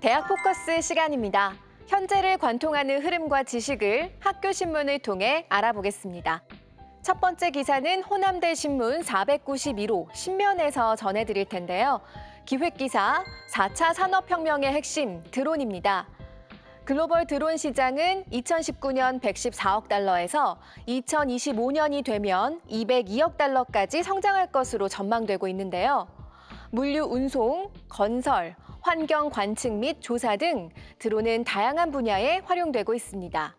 대학 포커스 시간입니다. 현재를 관통하는 흐름과 지식을 학교 신문을 통해 알아보겠습니다. 첫 번째 기사는 호남대 신문 492호 신면에서 전해드릴 텐데요. 기획기사 4차 산업혁명의 핵심 드론입니다. 글로벌 드론 시장은 2019년 114억 달러에서 2025년이 되면 202억 달러까지 성장할 것으로 전망되고 있는데요. 물류 운송, 건설, 환경 관측 및 조사 등 드론은 다양한 분야에 활용되고 있습니다.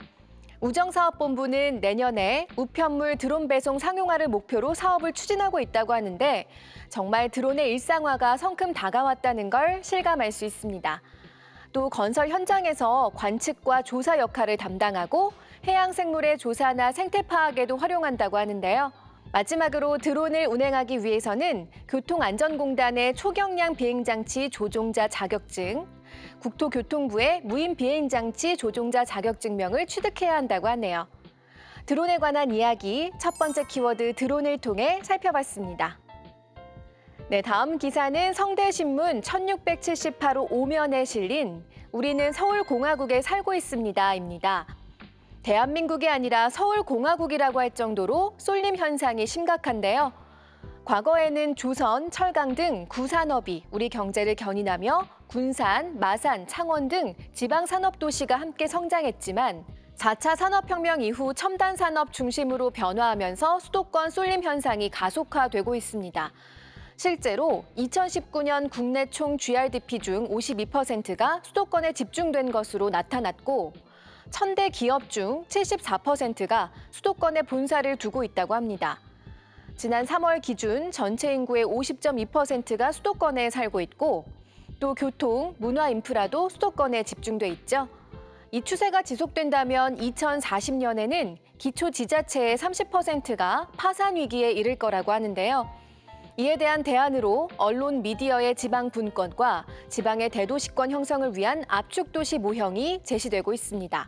우정사업본부는 내년에 우편물 드론 배송 상용화를 목표로 사업을 추진하고 있다고 하는데 정말 드론의 일상화가 성큼 다가왔다는 걸 실감할 수 있습니다. 또 건설 현장에서 관측과 조사 역할을 담당하고 해양 생물의 조사나 생태 파악에도 활용한다고 하는데요. 마지막으로 드론을 운행하기 위해서는 교통안전공단의 초경량 비행장치 조종자 자격증, 국토교통부의 무인 비행장치 조종자 자격증명을 취득해야 한다고 하네요. 드론에 관한 이야기, 첫 번째 키워드 드론을 통해 살펴봤습니다. 네, 다음 기사는 성대신문 1678호 5면에 실린 우리는 서울공화국에 살고 있습니다입니다. 대한민국이 아니라 서울공화국이라고 할 정도로 쏠림 현상이 심각한데요. 과거에는 조선, 철강 등 구산업이 우리 경제를 견인하며 군산, 마산, 창원 등 지방산업도시가 함께 성장했지만 4차 산업혁명 이후 첨단 산업 중심으로 변화하면서 수도권 쏠림 현상이 가속화되고 있습니다. 실제로 2019년 국내 총 GRDP 중 52%가 수도권에 집중된 것으로 나타났고 1000대 기업 중 74%가 수도권에 본사를 두고 있다고 합니다. 지난 3월 기준 전체 인구의 50.2%가 수도권에 살고 있고 또 교통, 문화 인프라도 수도권에 집중돼 있죠. 이 추세가 지속된다면 2040년에는 기초지자체의 30%가 파산 위기에 이를 거라고 하는데요. 이에 대한 대안으로 언론 미디어의 지방 분권과 지방의 대도시권 형성을 위한 압축도시 모형이 제시되고 있습니다.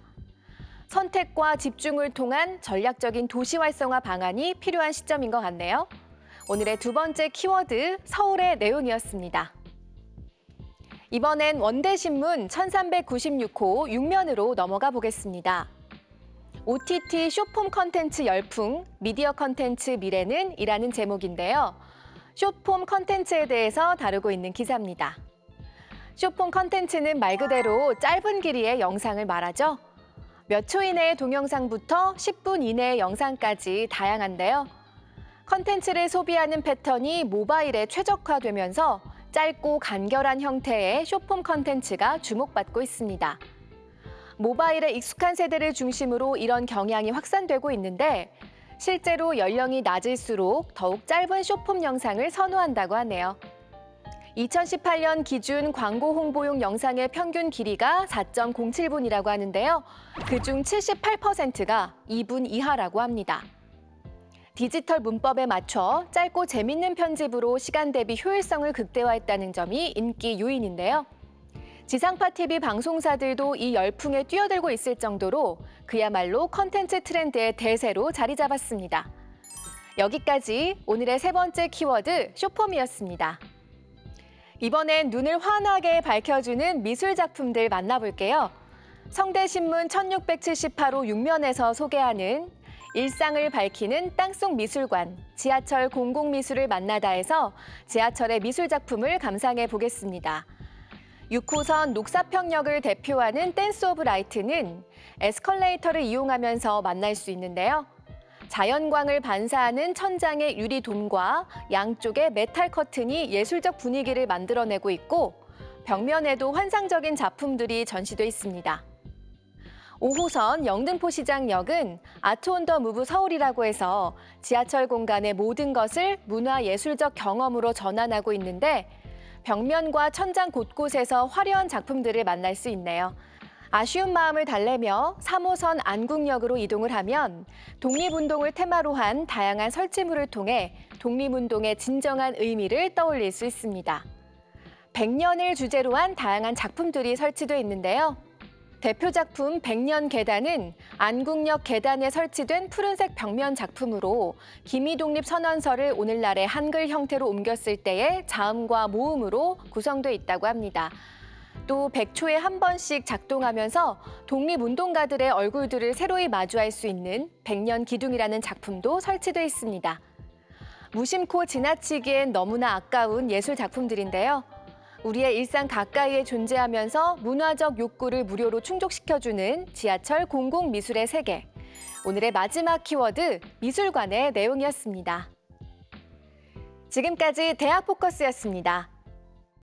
선택과 집중을 통한 전략적인 도시 활성화 방안이 필요한 시점인 것 같네요. 오늘의 두 번째 키워드, 서울의 내용이었습니다. 이번엔 원대신문 1396호 6면으로 넘어가 보겠습니다. OTT 숏폼 컨텐츠 열풍, 미디어 컨텐츠 미래는 이라는 제목인데요. 숏폼 컨텐츠에 대해서 다루고 있는 기사입니다. 숏폼 컨텐츠는 말 그대로 짧은 길이의 영상을 말하죠. 몇 초 이내의 동영상부터 10분 이내의 영상까지 다양한데요. 컨텐츠를 소비하는 패턴이 모바일에 최적화되면서 짧고 간결한 형태의 숏폼 컨텐츠가 주목받고 있습니다. 모바일에 익숙한 세대를 중심으로 이런 경향이 확산되고 있는데 실제로 연령이 낮을수록 더욱 짧은 숏폼 영상을 선호한다고 하네요. 2018년 기준 광고 홍보용 영상의 평균 길이가 4.07분이라고 하는데요. 그중 78%가 2분 이하라고 합니다. 디지털 문법에 맞춰 짧고 재밌는 편집으로 시간 대비 효율성을 극대화했다는 점이 인기 요인인데요. 지상파 TV 방송사들도 이 열풍에 뛰어들고 있을 정도로 그야말로 컨텐츠 트렌드의 대세로 자리 잡았습니다. 여기까지 오늘의 세 번째 키워드 숏폼이었습니다. 이번엔 눈을 환하게 밝혀주는 미술 작품들 만나볼게요. 성대신문 1678호 6면에서 소개하는 일상을 밝히는 땅속 미술관, 지하철 공공미술을 만나다에서 지하철의 미술 작품을 감상해 보겠습니다. 6호선 녹사평역을 대표하는 댄스 오브 라이트는 에스컬레이터를 이용하면서 만날 수 있는데요. 자연광을 반사하는 천장의 유리돔과 양쪽의 메탈 커튼이 예술적 분위기를 만들어내고 있고 벽면에도 환상적인 작품들이 전시돼 있습니다. 5호선 영등포시장역은 아트 온 더 무브 서울이라고 해서 지하철 공간의 모든 것을 문화예술적 경험으로 전환하고 있는데 벽면과 천장 곳곳에서 화려한 작품들을 만날 수 있네요. 아쉬운 마음을 달래며 3호선 안국역으로 이동을 하면 독립운동을 테마로 한 다양한 설치물을 통해 독립운동의 진정한 의미를 떠올릴 수 있습니다. 100년을 주제로 한 다양한 작품들이 설치돼 있는데요. 대표 작품 100년 계단은 안국역 계단에 설치된 푸른색 벽면 작품으로 기미독립선언서를 오늘날의 한글 형태로 옮겼을 때의 자음과 모음으로 구성돼 있다고 합니다. 또 100초에 한 번씩 작동하면서 독립운동가들의 얼굴들을 새로이 마주할 수 있는 백년 기둥이라는 작품도 설치돼 있습니다. 무심코 지나치기엔 너무나 아까운 예술 작품들인데요. 우리의 일상 가까이에 존재하면서 문화적 욕구를 무료로 충족시켜주는 지하철 공공미술의 세계. 오늘의 마지막 키워드, 미술관의 내용이었습니다. 지금까지 대학 포커스였습니다.